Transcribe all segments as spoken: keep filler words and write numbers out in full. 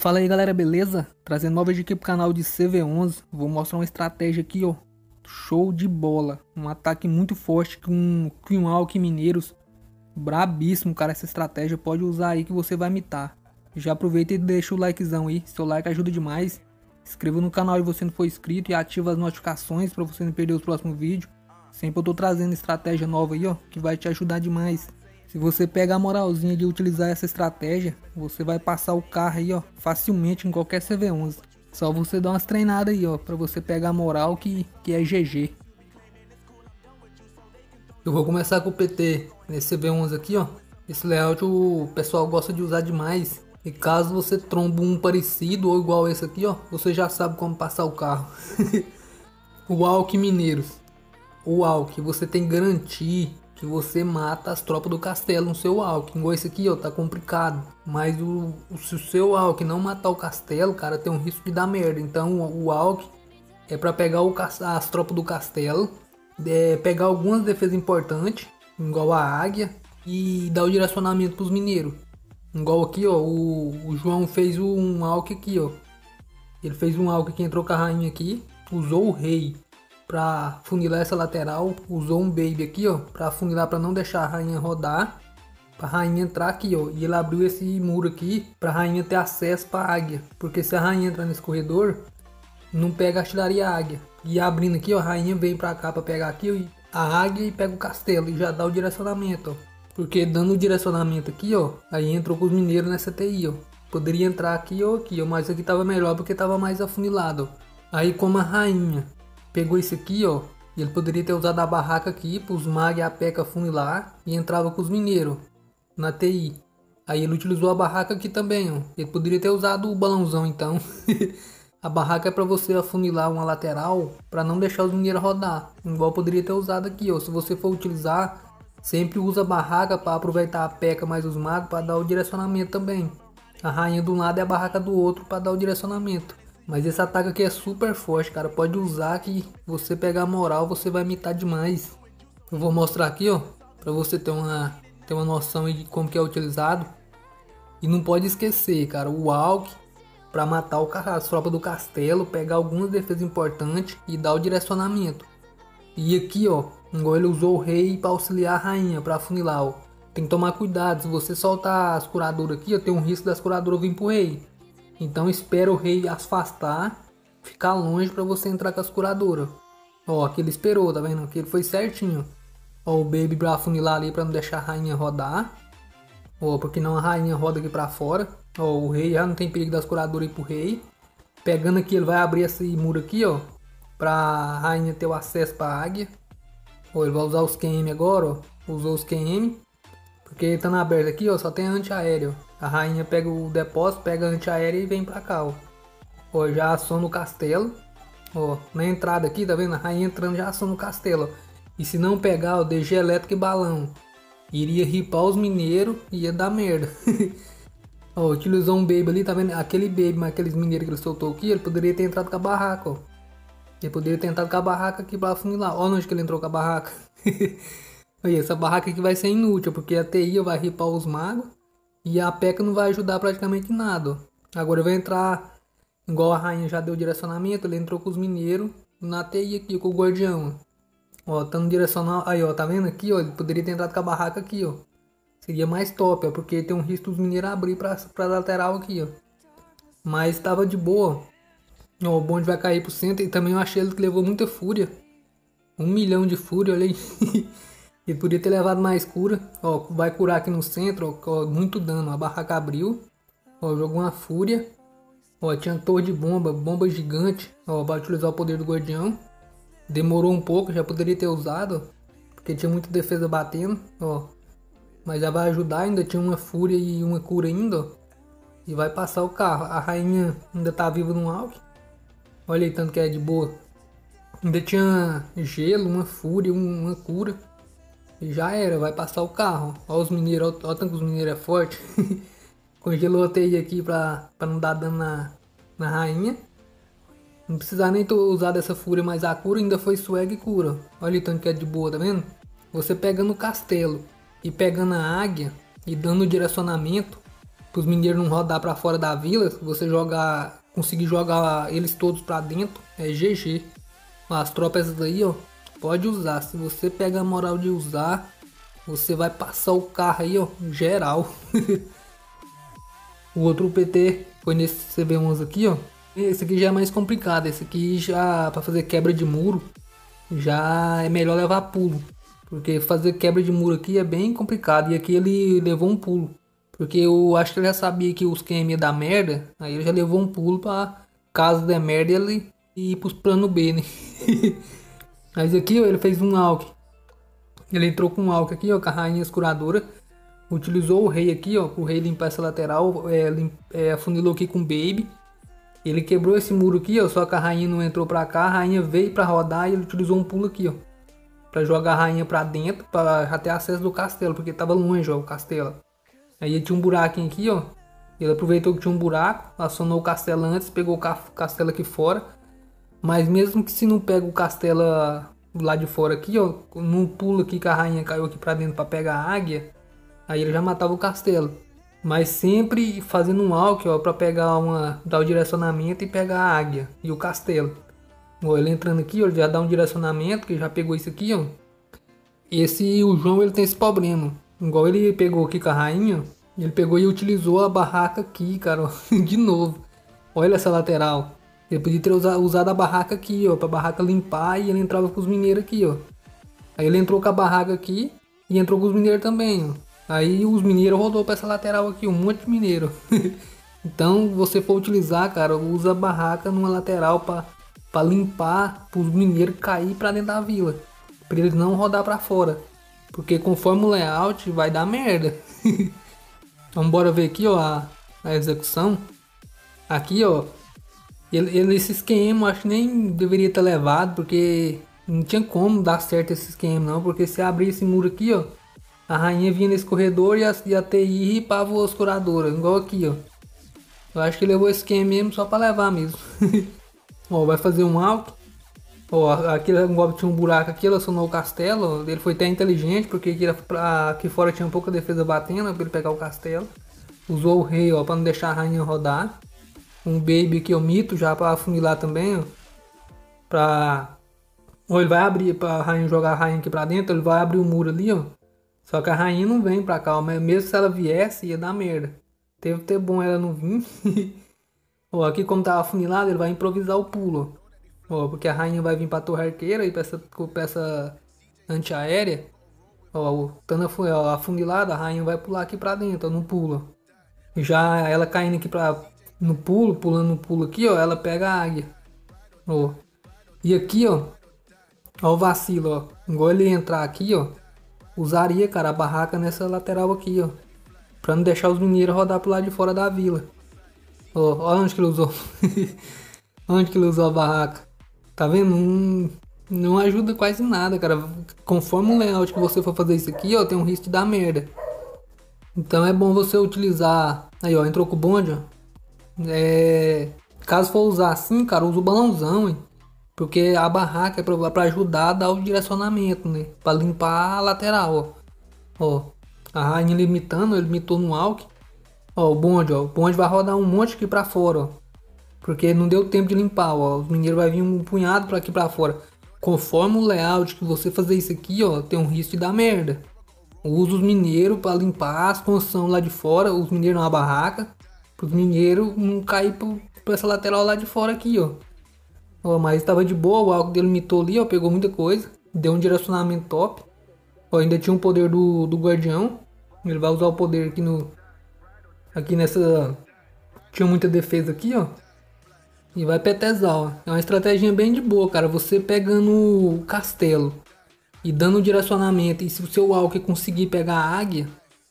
Fala aí galera, beleza? Trazendo novas aqui pro canal de C V onze. Vou mostrar uma estratégia aqui, ó. Show de bola. Um ataque muito forte com Queen Walk Mineiros. Brabíssimo, cara, essa estratégia. Pode usar aí que você vai mitar. Já aproveita e deixa o likezão aí. Seu like ajuda demais. Inscreva no canal se você não for inscrito e ativa as notificações para você não perder os próximos vídeos. Sempre eu tô trazendo estratégia nova aí, ó, que vai te ajudar demais. Se você pega a moralzinha de utilizar essa estratégia, você vai passar o carro aí, ó, facilmente em qualquer C V onze. Só você dar umas treinadas aí, ó, pra você pegar a moral que, que é G G. Eu vou começar com o P T nesse C V onze aqui, ó. Esse layout o pessoal gosta de usar demais. E caso você trombe um parecido ou igual esse aqui, ó, você já sabe como passar o carro. O Walk Mineiros. O Walk, você tem que garantir que você mata as tropas do castelo no seu Walk. Igual esse aqui, ó, tá complicado. Mas o, o, se o seu Walk não matar o castelo, cara, tem um risco de dar merda. Então o, o Walk é pra pegar o, as tropas do castelo, é, pegar algumas defesas importantes, igual a águia, e dar o direcionamento pros mineiros. Igual aqui, ó, o, o João fez um Walk aqui, ó. Ele fez um Walk que entrou com a rainha aqui, usou o rei pra funilar essa lateral, usou um baby aqui, ó, pra funilar, pra não deixar a rainha rodar, pra rainha entrar aqui, ó, e ele abriu esse muro aqui pra rainha ter acesso pra águia, porque se a rainha entrar nesse corredor, não pega a artilharia águia. E abrindo aqui, ó, a rainha vem pra cá pra pegar aqui, ó, a águia, e pega o castelo e já dá o direcionamento, ó. Porque dando o direcionamento aqui, ó, aí entrou com os mineiros nessa T I, ó. Poderia entrar aqui ou aqui, ó, mas aqui tava melhor porque tava mais afunilado, ó. Aí como a rainha pegou isso aqui, ó, e ele poderia ter usado a barraca aqui para os mag e a peca funilar e entrava com os mineiros na T I. Aí ele utilizou a barraca aqui também, ó. Ele poderia ter usado o balãozão então. A barraca é para você afunilar uma lateral para não deixar os mineiros rodar. Igual poderia ter usado aqui, ó. Se você for utilizar, sempre usa a barraca para aproveitar a peca mais os magos para dar o direcionamento também. A rainha de um lado e a barraca do outro para dar o direcionamento. Mas esse ataque aqui é super forte, cara. Pode usar que você pegar a moral, você vai mitar demais. Eu vou mostrar aqui, ó, pra você ter uma, ter uma noção de como que é utilizado. E não pode esquecer, cara, o Walk pra matar o, as tropas do castelo, pegar algumas defesas importantes e dar o direcionamento. E aqui, ó, igual ele usou o rei pra auxiliar a rainha, pra afunilar, ó. Tem que tomar cuidado, se você soltar as curadoras aqui, ó, tem um risco das curadoras vir pro rei. Então espera o rei afastar, ficar longe para você entrar com as curadoras. Ó, aqui ele esperou, tá vendo? Aqui ele foi certinho. Ó, o baby pra afunilar ali para não deixar a rainha rodar. Ó, porque não a rainha roda aqui para fora. Ó, o rei já não tem perigo das curadoras ir pro rei. Pegando aqui, ele vai abrir esse muro aqui, ó, pra a rainha ter o acesso pra águia. Ó, ele vai usar os Q M agora, ó. Usou os Q M. Porque tá na aberta aqui, ó, só tem antiaéreo. A rainha pega o depósito, pega a antiaérea e vem pra cá, ó. Ó, já aciona o castelo. Ó, na entrada aqui, tá vendo? A rainha entrando já aciona o castelo, ó. E se não pegar, ó, D G elétrico e balão, iria ripar os mineiros e ia dar merda. Ó, utilizou um baby ali, tá vendo? Aquele baby, mas aqueles mineiros que ele soltou aqui, ele poderia ter entrado com a barraca, ó. Ele poderia ter entrado com a barraca aqui pra afunilar. Ó onde que ele entrou com a barraca. Aí, essa barraca aqui vai ser inútil, porque a T I vai ripar os magos. E a peca não vai ajudar praticamente nada. Agora vai entrar, igual a rainha já deu direcionamento, ele entrou com os mineiros na T I aqui, com o guardião. Ó, tá no direcional, aí ó, tá vendo aqui, ó, ele poderia ter entrado com a barraca aqui, ó. Seria mais top, ó, porque tem um risco dos mineiros abrir pra, pra lateral aqui, ó. Mas tava de boa. Ó, o bonde vai cair pro centro e também eu achei ele que levou muita fúria. Um milhão de fúria, olha aí. Ele podia ter levado mais cura. Ó, vai curar aqui no centro, ó, muito dano. A barraca abriu. Ó, jogou uma fúria. Ó, tinha torre de bomba, bomba gigante. Ó, vai utilizar o poder do guardião. Demorou um pouco, já poderia ter usado, porque tinha muita defesa batendo. Ó, mas já vai ajudar, ainda tinha uma fúria e uma cura ainda. Ó, e vai passar o carro. A rainha ainda tá viva no Walk. Olha aí tanto que é de boa. Ainda tinha gelo, uma fúria, uma cura. E já era, vai passar o carro. Olha os mineiros, olha o tanto que os mineiros é forte. Congelou a T I aqui pra, pra não dar dano na, na rainha. Não precisar nem ter usado essa fúria, mas a cura ainda foi swag e cura. Olha o tanto que é de boa, tá vendo? Você pegando o castelo e pegando a águia e dando o direcionamento, os mineiros não rodar pra fora da vila, se você jogar, conseguir jogar eles todos pra dentro, é G G. As tropas aí, ó, pode usar. Se você pega a moral de usar, você vai passar o carro aí, ó, geral. O outro P T foi nesse C B onze aqui, ó. Esse aqui já é mais complicado. Esse aqui já, pra fazer quebra de muro, já é melhor levar pulo. Porque fazer quebra de muro aqui é bem complicado. E aqui ele levou um pulo. Porque eu acho que ele já sabia que os Q M ia dar merda. Aí ele já levou um pulo pra caso der merda ele ir pros plano B, né? Mas aqui, ó, ele fez um Alck. Ele entrou com um Alck aqui, ó, com a rainha escuradora. Utilizou o rei aqui, ó, o rei limpar essa lateral. É, limp, é, afunilou aqui com o Baby. Ele quebrou esse muro aqui, ó, só que a rainha não entrou pra cá. A rainha veio pra rodar e ele utilizou um pulo aqui, ó, pra jogar a rainha pra dentro, pra já ter acesso do castelo, porque tava longe, ó, o castelo. Aí tinha um buraquinho aqui, ó. Ele aproveitou que tinha um buraco, acionou o castelo antes, pegou o castelo aqui fora. Mas mesmo que se não pega o castelo lá de fora aqui, ó, num pulo aqui que a rainha caiu aqui pra dentro pra pegar a águia, aí ele já matava o castelo. Mas sempre fazendo um Alck, ó, pra pegar uma, dar o direcionamento e pegar a águia e o castelo. Ó, ele entrando aqui, ó, ele já dá um direcionamento, que já pegou isso aqui, ó. Esse, o João, ele tem esse problema. Igual ele pegou aqui com a rainha, ele pegou e utilizou a barraca aqui, cara, ó, de novo. Olha essa lateral. Ele podia ter usado a barraca aqui, ó, pra barraca limpar, e ele entrava com os mineiros aqui, ó. Aí ele entrou com a barraca aqui e entrou com os mineiros também, ó. Aí os mineiros rodou pra essa lateral aqui, um monte de mineiro. Então, se você for utilizar, cara, usa a barraca numa lateral pra, pra limpar, pros mineiros cair pra dentro da vila. Pra eles não rodar pra fora. Porque conforme o layout vai dar merda. Vamos bora ver aqui, ó, a, a execução. Aqui, ó. Ele, ele, esse esquema acho que nem deveria ter levado, porque não tinha como dar certo esse esquema não. Porque se abrir esse muro aqui, ó, a rainha vinha nesse corredor e a, e a T I ripava a escuradora, igual aqui, ó. Eu acho que levou esse esquema mesmo só pra levar mesmo. Ó, vai fazer um Alck. Ó, aqui, tinha um buraco aqui, ela acionou o castelo. Ó, ele foi até inteligente, porque aqui, aqui fora tinha pouca defesa batendo pra ele pegar o castelo. Usou o rei, ó, pra não deixar a rainha rodar. Um Baby aqui, o mito, já pra afunilar também, ó. Pra... Ó, ele vai abrir pra rainha jogar a rainha aqui pra dentro, ele vai abrir o muro ali, ó. Só que a rainha não vem pra cá, mas mesmo se ela viesse, ia dar merda. Teve que ter bom ela não vir. Ó, aqui como tava afunilado, ele vai improvisar o pulo, ó. Ó, porque a rainha vai vir pra torre arqueira e pra essa, pra essa antiaérea. Ó, estando afunilada, a rainha vai pular aqui pra dentro, ó, no pulo. Já ela caindo aqui pra, no pulo, pulando no pulo aqui, ó, ela pega a águia. Ó. E aqui, ó, ó o vacilo, ó. Igual ele entrar aqui, ó, usaria, cara, a barraca nessa lateral aqui, ó. Pra não deixar os mineiros rodar pro lado de fora da vila. Ó, ó onde que ele usou. Onde que ele usou a barraca. Tá vendo? Não, não ajuda quase nada, cara. Conforme o layout que você for fazer isso aqui, ó, tem um risco de dar merda. Então é bom você utilizar... Aí, ó, entrou com o bonde, ó. É... Caso for usar assim, cara, usa o balãozão, hein. Porque a barraca é pra, pra ajudar a dar o direcionamento, né? Pra limpar a lateral, ó. Ó, a rainha limitando, ele limitou no Alck. Ó, o bonde, ó. O bonde vai rodar um monte aqui pra fora, ó. Porque não deu tempo de limpar, ó. Os mineiros vai vir um punhado pra aqui pra fora. Conforme o layout que você fazer isso aqui, ó, tem um risco de dar merda. Usa os mineiros pra limpar as construções lá de fora. Os mineiros na barraca. Para os mineiros não cair pra essa lateral lá de fora aqui, ó. Ó, mas estava de boa, o Alck dele limitou ali, ó, pegou muita coisa, deu um direcionamento top. Ó, ainda tinha um poder do, do guardião. Ele vai usar o poder aqui no... Aqui nessa... Tinha muita defesa aqui, ó. E vai petezar, ó. É uma estratégia bem de boa, cara. Você pegando o castelo e dando o direcionamento. E se o seu Alck conseguir pegar a águia,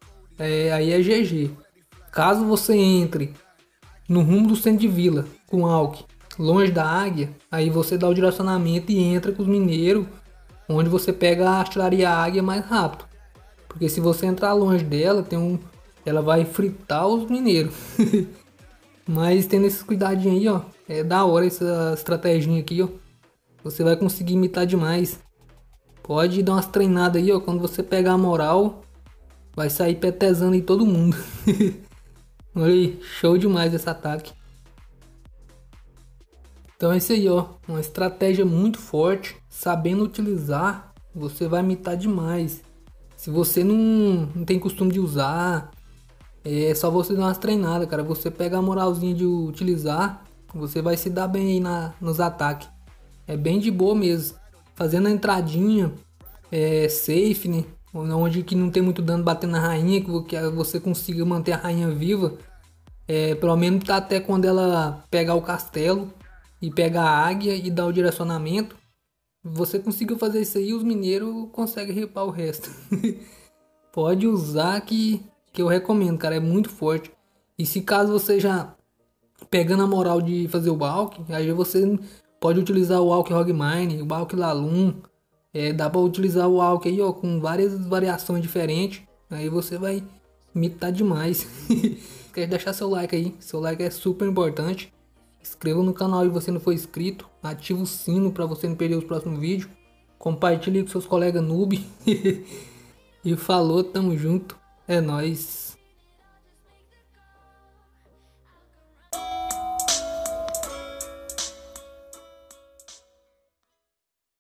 é, aí é G G. Caso você entre no rumo do centro de vila com o Alck longe da águia, aí você dá o direcionamento e entra com os mineiros, onde você pega a artilharia águia mais rápido. Porque se você entrar longe dela, tem um, ela vai fritar os mineiros. Mas tendo esses cuidadinhos aí, ó, é da hora essa estratégia aqui, ó. Você vai conseguir imitar demais. Pode dar umas treinadas aí, ó, quando você pegar a moral, vai sair petezando em todo mundo. Olha aí, show demais esse ataque. Então é isso aí, ó. Uma estratégia muito forte. Sabendo utilizar, você vai mitar demais. Se você não, não tem costume de usar, é só você dar umas treinadas, cara. Você pega a moralzinha de utilizar, você vai se dar bem aí na, nos ataques. É bem de boa mesmo. Fazendo a entradinha, é safe, né? Onde que não tem muito dano batendo na rainha, que você consiga manter a rainha viva. É, pelo menos tá até quando ela pegar o castelo e pegar a águia e dar o direcionamento. Você conseguiu fazer isso aí, os mineiros conseguem ripar o resto. Pode usar que, que eu recomendo, cara. É muito forte. E se caso você já pegando a moral de fazer o Balk, aí você pode utilizar o Alck Hogmine, o Balk Lalum. É, dá pra utilizar o Alck aí, ó, com várias variações diferentes. Aí você vai mitar demais. Quer deixar seu like aí? Seu like é super importante. Inscreva no canal se você não for inscrito. Ativa o sino para você não perder os próximos vídeos. Compartilhe com seus colegas noob. E falou, tamo junto. É nóis.